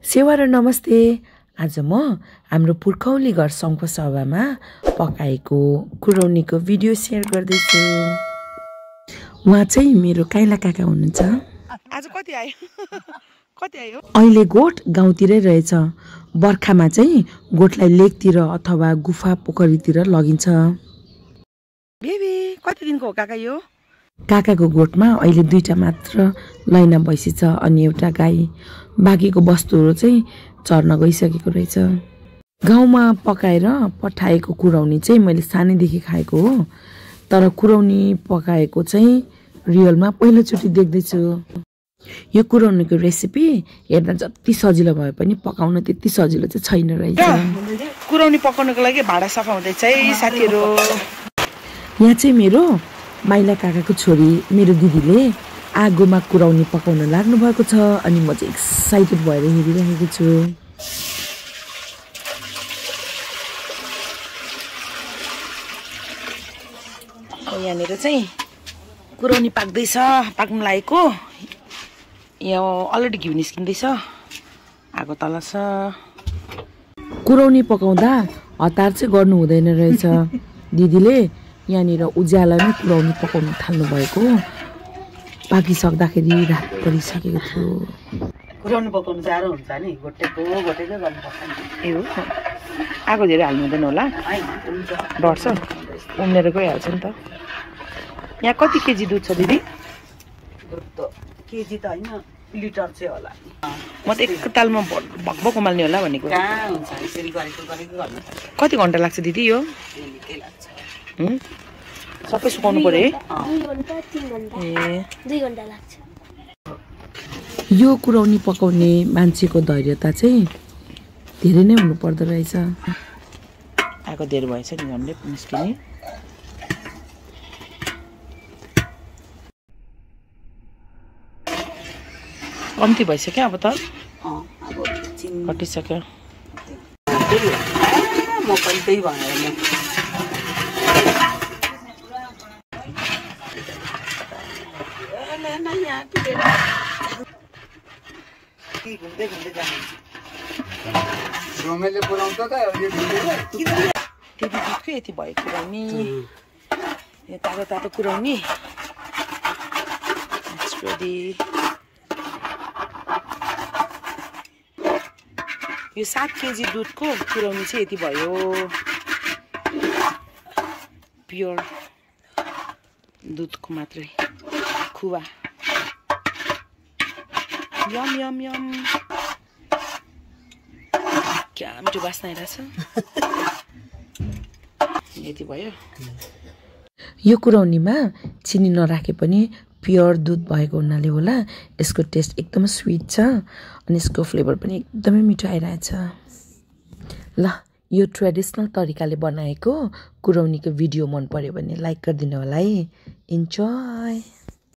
सेवा र नमस्ते। आज म हाम्रो पुर्खौली घर सङ्घको सभामा पकाएको कुरौनीको भिडियो सेयर गर्दैछु। उहाँ चाहिँ मेरो काइला काका हुनुहुन्छ। आज कति आयो? कति आयो? अहिले गोठ गाउँतिरै रहेछ। बर्खामा चाहिँ गोठलाई लेकतिर अथवा गुफा पोखरीतिर लगिन्छ। बेबी कति दिनको हो काका यो? काकाको गोठमा अहिले 2टा मात्र लैना भैँसी छ अनि एउटा गाई। बाँकीको वस्तुहरू चाहिँ चर्न गइसकेको रहेछ। गाउँमा पकाएर पठाएको कुरौनी चाहिँ मैले सानैदेखि खाएको हो, तर कुरौनी पकाएको चाहिँ रियलमा पहिलोचोटि देख्दैछु। यो कुरौनीको रेसिपी हेर्दा जति सजिलो भए पनि पकाउन त्यति सजिलो चाहिँ छैन रहेछ। कुरौनी पकाउनको लागि भाँडा सफा हुँदैछ है साथीहरू। यहाँ चाहिँ मेरो माइला काकाको छोरी मेरो दिदीले आगोमा कुरौनी पकाउन लाग्नु भएको छ अनि म चाहिँ एक्साइटेड भएर हेरिरहेको छु। यहाँनिर चाहिँ कुरौनी पाक्न लागेको। यहाँ अलरेडी घिउ निस्किँदैछ, आगो तल छ। कुरौनी पकाउँदा हतार चाहिँ गर्नु हुँदैन रहेछ। दिदीले यहाँनिर उज्यालोमै कुरौनी पकाउन थाल्नु भएको। पाकिसक्दाखेरि रात परिसकेको थियो। कुरौनी पकाउनु साह्रो हुन्छ नि, गोटेको गर्नुपर्छ नि। ए हो, आगो धेरै हाल्नु हुँदैन होला, डढ्छ, उम्लेर गइहाल्छ नि त। यहाँ कति केजी दुध छ दिदी? केजी त होइन, लिटर चाहिँ होला। म त एकतालमा भकभक उमाल्ने होला भनेको। कति घन्टा लाग्छ दिदी यो? सबै सुकाउनु पर्यो है? 2 घन्टा लाग्छ। यो कुरौनी पकाउने मान्छेको धैर्यता चाहिँ धेरै नै हुनु पर्दो रहेछ। आगो धेरै भएछ नि, झन्डै निस्किने। कम्ती भइसक्यो अब त, कटिसक्यो। म पनि त्यही भनेर त्यति यति भयो कुरौनी। यो तातो तातो कुरौनी यो 7 केजी दुधको कुरौनी चाहिँ यति भयो। प्योर दुधको मात्रै खुवा। यम यम यम, क्या मिठो बास्ना आइरहेछ। यति भयो। यो कुरौनीमा चिनी नराखे पनि प्योर दुध भएको हुनाले होला यसको टेस्ट एकदमै स्विट छ अनि यसको फ्लेभर पनि एकदमै मिठो आइरहेछ। ल, यो ट्रेडिसनल तरिकाले बनाएको कुरौनीको भिडियो मन पर्यो भने लाइक गरिदिनु होला है। इन्जोय।